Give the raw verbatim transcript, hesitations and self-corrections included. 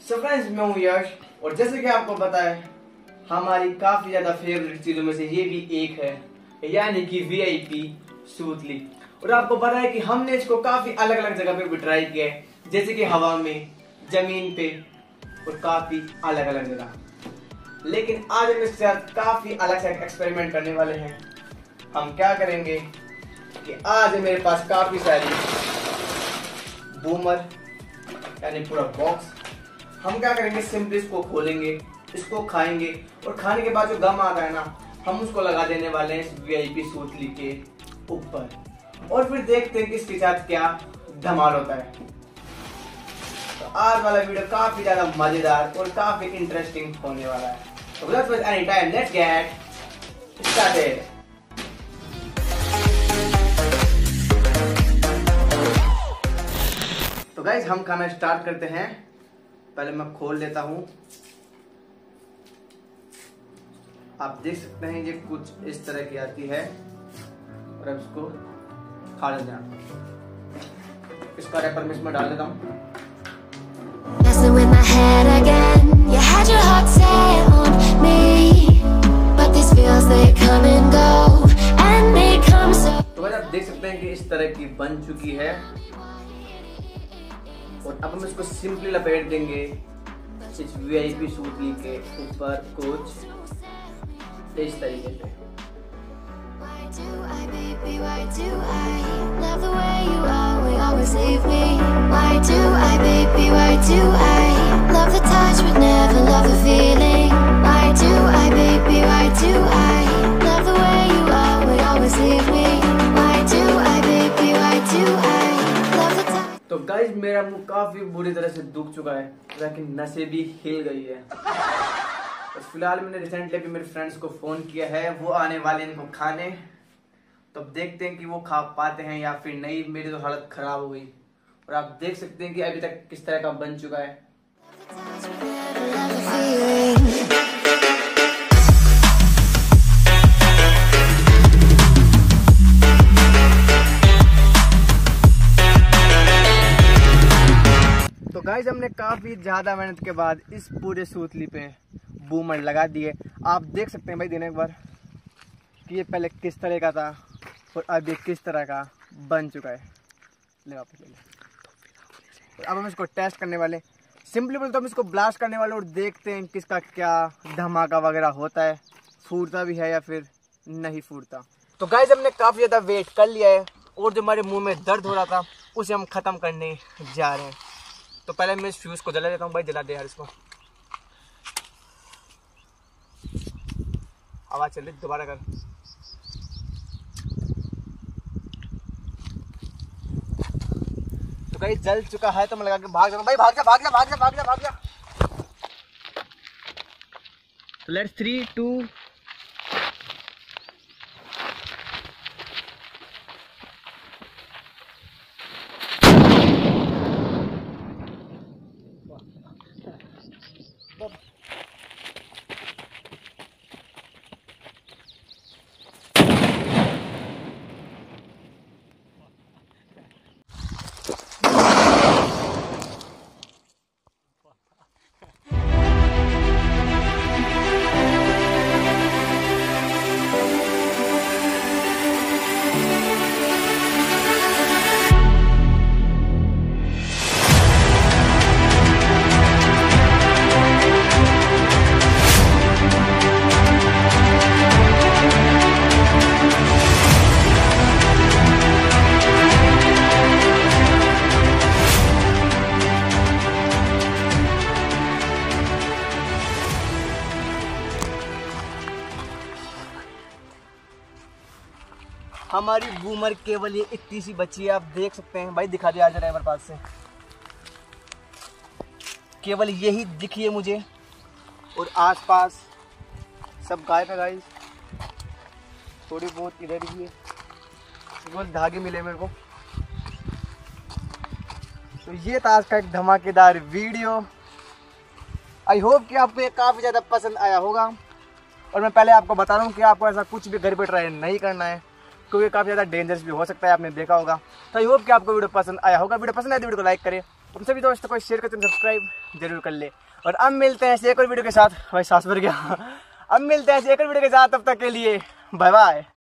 So friends, मैं हूँ यश और जैसे कि आपको पता है हमारी काफी ज्यादा फेवरेट चीजों में से ये भी एक है, यानी कि वीआईपी सूतली। और आपको पता है कि हमने इसको काफी अलग अलग जगह पे भी ट्राई किया है, जैसे कि हवा में, जमीन पे और काफी अलग अलग जगह। लेकिन आज हम इसके साथ काफी अलग से एक्सपेरिमेंट करने वाले हैं। हम क्या करेंगे कि आज मेरे पास काफी सारी बूमर यानी पूरा बॉक्स। हम क्या करेंगे, सिंपली इसको खोलेंगे, इसको खाएंगे और खाने के बाद जो गम आता है ना, हम उसको लगा देने वाले हैं इस वीआईपी सूतली के ऊपर और फिर देखते हैं कि इसके साथ क्या धमाल होता है। तो आज वाला वीडियो काफी ज्यादा मजेदार और काफी इंटरेस्टिंग होने वाला है। तो without waste any time, let's get started. तो गाइस, हम खाना स्टार्ट करते हैं। पहले मैं खोल लेता हूं। आप देख सकते हैं ये कुछ इस तरह की आती है और अब इसको खा लेते हैं। इसका रैपर में इसमें डाल देता हूं। तो भाई आप देख सकते हैं कि इस तरह की बन चुकी है और अब हम इसको सिंपली लपेट देंगे इस वीआईपी सूतली के ऊपर कुछ इस तरीके से। तो गाइस, मेरा मुंह काफी बुरी तरह से दुख चुका है, लेकिन नसें भी हिल गई है। तो फिलहाल मैंने रिसेंटली भी मेरे फ्रेंड्स को फोन किया है, वो आने वाले इनको खाने। तो अब देखते हैं कि वो खा पाते हैं या फिर नहीं। मेरी तो हालत खराब हो गई और आप देख सकते हैं कि अभी तक किस तरह का बन चुका है। तो गाइस, हमने काफी ज्यादा मेहनत के बाद इस पूरे सूतली पे बूमर लगा दिए। आप देख सकते हैं भाई दिन एक बार कि ये पहले किस तरह का था और अब ये किस तरह का बन चुका है। ले वापस ले ले। अब हम इसको टेस्ट करने वाले, सिंपली बोलते हम इसको ब्लास्ट करने वाले और देखते हैं किसका क्या धमाका वगैरह होता है, फूटता भी है या फिर नहीं फूटता। तो गाइस, हमने काफी ज्यादा वेट कर लिया है और जो हमारे मुंह में दर्द हो रहा था उसे हम खत्म करने जा रहे हैं। तो पहले मैं इस फ्यूज को जला देता हूँ। भाई जला दे यार इसको। आवाज चल रही, दोबारा कर। तो कहीं जल चुका है तो मैं लगा के भाग जाता हूँ। भाई भाग जा भाग जा भाग जा भाग जा भाग जा। तो लेट्स थ्री टू हमारी बूमर केवल ये इतनी सी बची है। आप देख सकते हैं भाई, दिखा दिया ड्राइवर पास से। केवल यही दिखी है मुझे और आसपास सब गायब है गाइस। थोड़ी बहुत इधर भी है, केवल धागे मिले मेरे को। तो ये था आज का एक धमाकेदार वीडियो। आई होप कि आपको ये काफ़ी ज़्यादा पसंद आया होगा। और मैं पहले आपको बता रहा हूँ कि आपको ऐसा कुछ भी घर पे ट्राई नहीं करना है, क्योंकि काफ़ी ज़्यादा डेंजरस भी हो सकता है, आपने देखा होगा। तो आई होप कि आपको वीडियो पसंद आया होगा। वीडियो पसंद आया तो वीडियो को लाइक करें तुम सभी दोस्तों को शेयर करते सब्सक्राइब जरूर कर ले। और अब मिलते हैं ऐसे एक और वीडियो के साथ। भाई सांस भर गया। अब मिलते हैं ऐसे एक और वीडियो के साथ, तब तक के लिए बाय बाय।